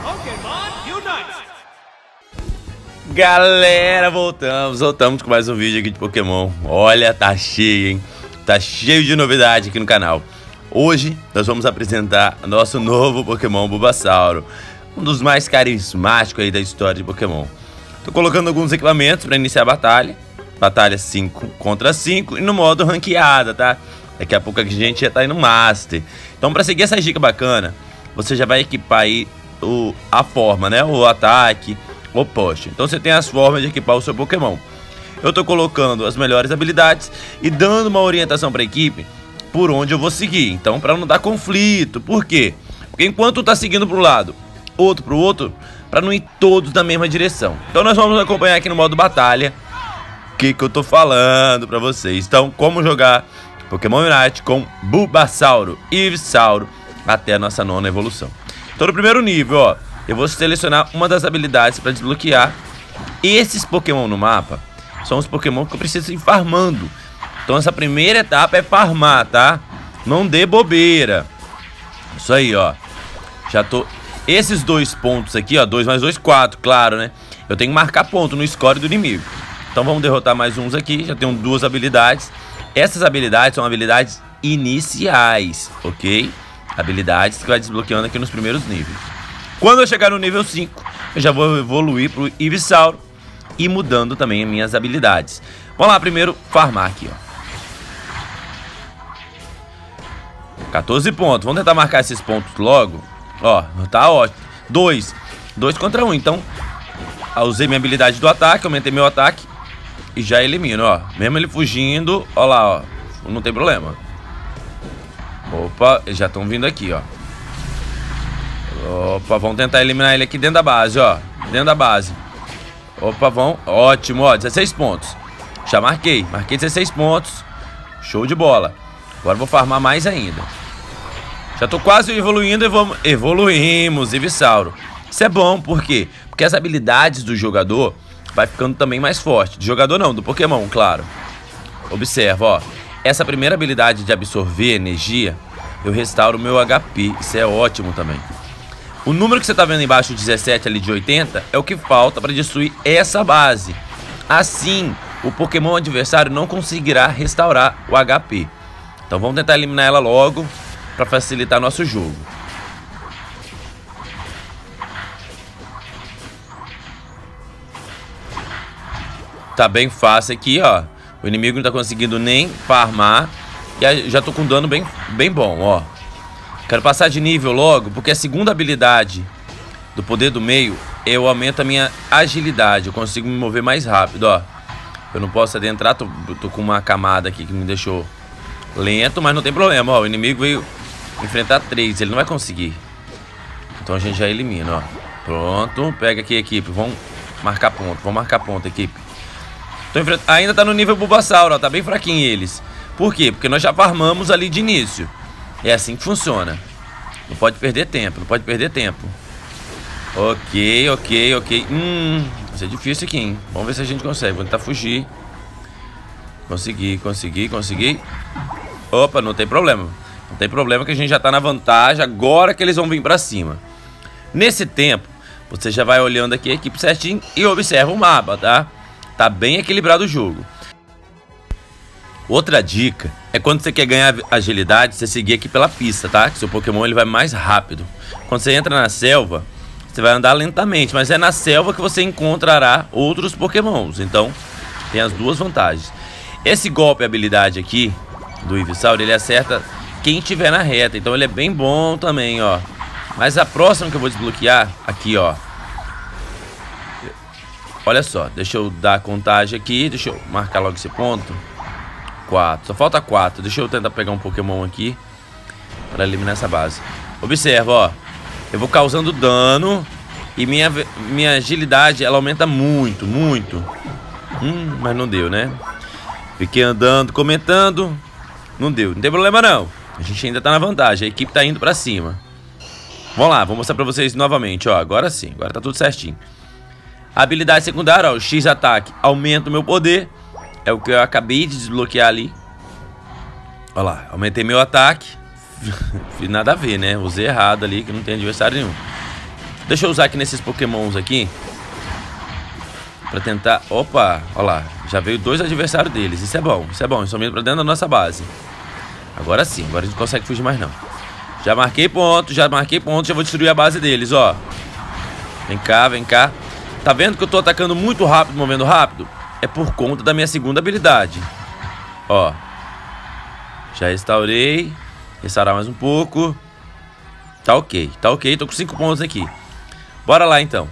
Galera, voltamos com mais um vídeo aqui de Pokémon. Olha, tá cheio, hein? Tá cheio de novidade aqui no canal. Hoje nós vamos apresentar nosso novo Pokémon Bulbasauro, um dos mais carismáticos aí da história de Pokémon. Tô colocando alguns equipamentos para iniciar a batalha 5 contra 5 e no modo ranqueada, tá? Daqui a pouco a gente já tá aí no Master. Então, para seguir essa dica bacana, você já vai equipar aí a forma, né? O ataque, o post. Então você tem as formas de equipar o seu Pokémon. Eu tô colocando as melhores habilidades e dando uma orientação para a equipe por onde eu vou seguir. Então, para não dar conflito. Por quê? Porque enquanto tá seguindo para um lado, outro para o outro, para não ir todos na mesma direção. Então nós vamos acompanhar aqui no modo batalha o que eu tô falando para vocês. Então, como jogar Pokémon Unite com Bulbasauro e Ivysauro até a nossa 9ª evolução. Então, no primeiro nível, ó, eu vou selecionar uma das habilidades para desbloquear. Esses Pokémon no mapa são os Pokémon que eu preciso ir farmando. Então essa primeira etapa é farmar, tá? Não dê bobeira. Isso aí, ó. Já tô... Esses 2 pontos aqui, ó, 2 mais 2, 4, claro, né? Eu tenho que marcar ponto no score do inimigo. Então vamos derrotar mais uns aqui. Já tenho 2 habilidades. Essas habilidades são habilidades iniciais, ok? Habilidades que vai desbloqueando aqui nos primeiros níveis. Quando eu chegar no nível 5, eu já vou evoluir pro Ivysauro e mudando também as minhas habilidades. Vamos lá, primeiro farmar aqui, ó. 14 pontos. Vamos tentar marcar esses pontos logo. Ó, tá ótimo. 2 contra 1. Então, usei minha habilidade do ataque, aumentei meu ataque e já elimino, ó. Mesmo ele fugindo, ó lá, ó. Não tem problema. Opa, eles já estão vindo aqui, ó. Opa, vamos tentar eliminar ele aqui dentro da base, ó. Dentro da base. Opa, vão. Ótimo, ó. 16 pontos. Já marquei. Marquei 16 pontos. Show de bola. Agora vou farmar mais ainda. Já tô quase evoluindo e evoluímos, Ivysauro. Isso é bom, por quê? Porque as habilidades do jogador vai ficando também mais forte. Do jogador não, do Pokémon, claro. Observa, ó. Essa primeira habilidade de absorver energia, eu restauro o meu HP. Isso é ótimo também. O número que você tá vendo embaixo, 17 ali de 80, é o que falta para destruir essa base. Assim, o Pokémon adversário não conseguirá restaurar o HP. Então vamos tentar eliminar ela logo para facilitar nosso jogo. Tá bem fácil aqui, ó. O inimigo não tá conseguindo nem farmar. E já tô com dano bem bom, ó. Quero passar de nível logo, porque a segunda habilidade do poder do meio, eu aumento a minha agilidade. Eu consigo me mover mais rápido, ó. Eu não posso adentrar, tô com uma camada aqui que me deixou lento, mas não tem problema, ó. O inimigo veio enfrentar 3, ele não vai conseguir. Então a gente já elimina, ó. Pronto, pega aqui, equipe. Vamos marcar ponto, equipe. Ainda tá no nível Bulbasauro, ó. Tá bem fraquinho eles. Por quê? Porque nós já farmamos ali de início. É assim que funciona. Não pode perder tempo, Ok. Vai ser difícil aqui, hein? Vamos ver se a gente consegue. Vou tentar fugir. Consegui. Opa, não tem problema. Não tem problema que a gente já tá na vantagem. Agora que eles vão vir pra cima. Nesse tempo, você já vai olhando aqui a equipe certinho e observa o mapa, tá? Tá bem equilibrado o jogo. Outra dica é quando você quer ganhar agilidade, você seguir aqui pela pista, tá? Que seu Pokémon ele vai mais rápido. Quando você entra na selva, você vai andar lentamente, mas é na selva que você encontrará outros Pokémons. Então, tem as duas vantagens. Esse golpe, habilidade aqui do Ivysauro, ele acerta quem estiver na reta. Então, ele é bem bom também, ó. Mas a próxima que eu vou desbloquear, aqui, ó. Olha só, deixa eu dar a contagem aqui. Deixa eu marcar logo esse ponto. 4, só falta 4. Deixa eu tentar pegar um Pokémon aqui para eliminar essa base. Observa, ó. Eu vou causando dano e minha agilidade, ela aumenta muito. Mas não deu, né? Fiquei andando, comentando. Não deu, não tem problema não. A gente ainda tá na vantagem, a equipe tá indo pra cima. Vamos lá, vou mostrar pra vocês novamente, ó. Agora sim, agora tá tudo certinho. A habilidade secundária, ó, o X-Ataque aumenta o meu poder. É o que eu acabei de desbloquear ali. Olha lá, aumentei meu ataque. Fiz nada a ver, né? Usei errado ali, que não tem adversário nenhum. Deixa eu usar aqui nesses pokémons aqui. Pra tentar... Opa, olha lá. Já veio 2 adversários deles. Isso é bom, isso é bom. Eles estão vindo pra dentro da nossa base. Agora sim, agora a gente não consegue fugir mais não. Já marquei ponto, já vou destruir a base deles, ó. Vem cá, vem cá. Tá vendo que eu tô atacando muito rápido, movendo rápido? É por conta da minha segunda habilidade. Ó. Já restaurei. Restaurar mais um pouco. Tá ok, tô com 5 pontos aqui. Bora lá então.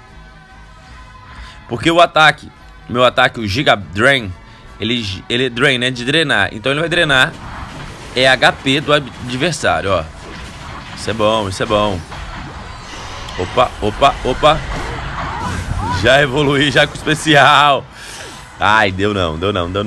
Porque o ataque, meu ataque, o Giga Drain, ele drain, né, de drenar. Então ele vai drenar HP do adversário, ó. Isso é bom, isso é bom. Opa, opa, opa. Já evoluí, já com o especial. Ai, deu não.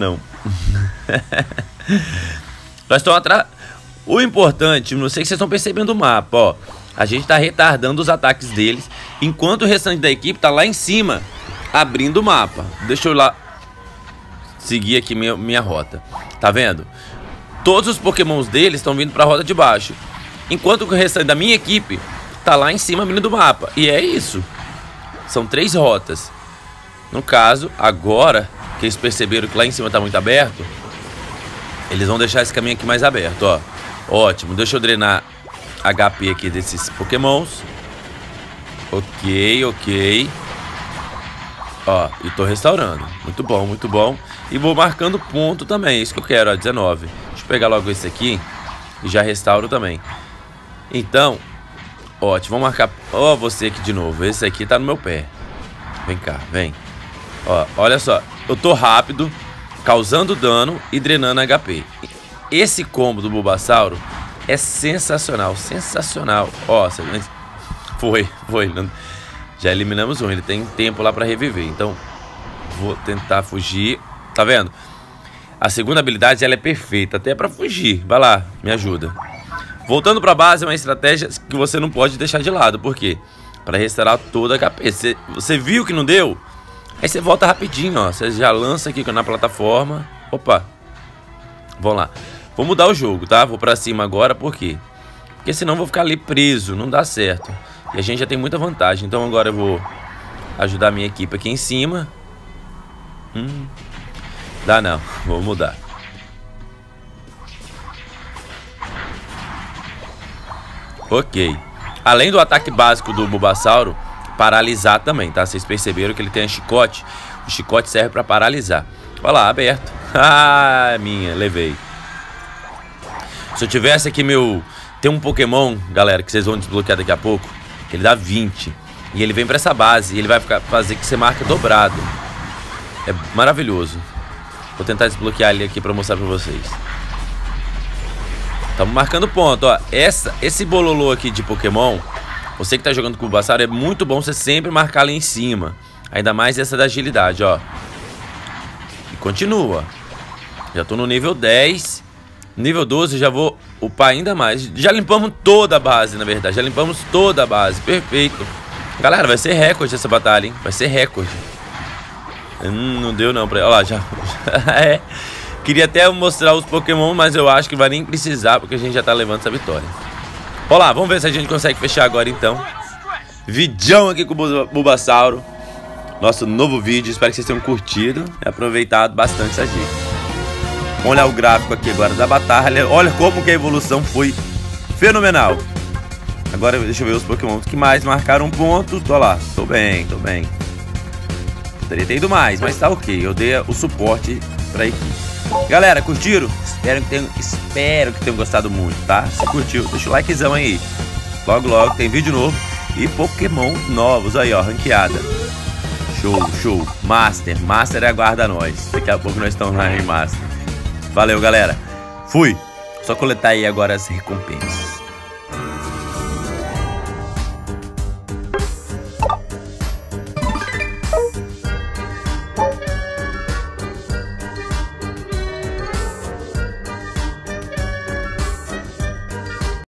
Nós estamos atrás. O importante, não sei se vocês estão percebendo o mapa, ó. A gente tá retardando os ataques deles, enquanto o restante da equipe tá lá em cima, abrindo o mapa. Deixa eu lá seguir aqui minha rota. Tá vendo? Todos os pokémons deles estão vindo pra rota de baixo, enquanto o restante da minha equipe tá lá em cima abrindo o mapa. E é isso. São 3 rotas. No caso, agora que eles perceberam que lá em cima tá muito aberto, eles vão deixar esse caminho aqui mais aberto, ó. Ótimo, deixa eu drenar HP aqui desses pokémons. Ok. Ó, e tô restaurando. Muito bom, muito bom. E vou marcando ponto também, é isso que eu quero, ó, 19. Deixa eu pegar logo esse aqui e já restauro também. Então, ótimo, vamos marcar. Ó, você aqui de novo, esse aqui tá no meu pé. Vem cá, vem. Ó, olha só, eu tô rápido, causando dano e drenando HP. Esse combo do Bulbasauro é sensacional, sensacional. Ó, foi. Já eliminamos um, ele tem tempo lá pra reviver. Então, vou tentar fugir. Tá vendo? A segunda habilidade, ela é perfeita, até pra fugir. Vai lá, me ajuda. Voltando pra base, é uma estratégia que você não pode deixar de lado. Por quê? Pra restaurar toda a HP. Você viu que não deu? Aí você volta rapidinho, ó. Você já lança aqui na plataforma. Opa. Vamos lá. Vou mudar o jogo, tá? Vou pra cima agora, por quê? Porque senão eu vou ficar ali preso, não dá certo. E a gente já tem muita vantagem. Então agora eu vou ajudar a minha equipe aqui em cima. Dá não, vou mudar. Ok. Além do ataque básico do Bulbasauro, paralisar também, tá? Vocês perceberam que ele tem um chicote. O chicote serve pra paralisar. Olha lá, aberto. Ah, minha, levei. Se eu tivesse aqui tem um Pokémon, galera, que vocês vão desbloquear daqui a pouco, que ele dá 20. E ele vem pra essa base e ele vai fazer que você marque dobrado. É maravilhoso. Vou tentar desbloquear ele aqui pra mostrar pra vocês. Estamos marcando ponto, ó. Esse bololô aqui de Pokémon, você que tá jogando com o Bulbasauro, é muito bom você sempre marcar ali em cima. Ainda mais essa da agilidade, ó. E continua. Já tô no nível 10. Nível 12 já vou upar ainda mais. Já limpamos toda a base, na verdade. Já limpamos toda a base. Perfeito. Galera, vai ser recorde essa batalha, hein? Vai ser recorde. Não deu não pra... Olha lá, já... é. Queria até mostrar os Pokémon, mas eu acho que vai nem precisar, porque a gente já tá levando essa vitória. Olha lá, vamos ver se a gente consegue fechar agora então. Vidão aqui com o Bulbasauro. Nosso novo vídeo. Espero que vocês tenham curtido e aproveitado bastante essa dica. Vamos olhar o gráfico aqui agora da batalha. Olha como que a evolução foi fenomenal. Agora deixa eu ver os Pokémon que mais marcaram pontos. Tô lá, tô bem. Poderia ter ido mais, mas tá ok. Eu dei o suporte pra equipe. Galera, curtiram? Espero que tenham gostado muito, tá? Se curtiu, deixa o likezão aí. Logo tem vídeo novo e Pokémon novos aí, ó, ranqueada. Show. Master aguarda nós. Daqui a pouco nós estamos lá em Master. Valeu, galera. Fui. Só coletar aí agora as recompensas.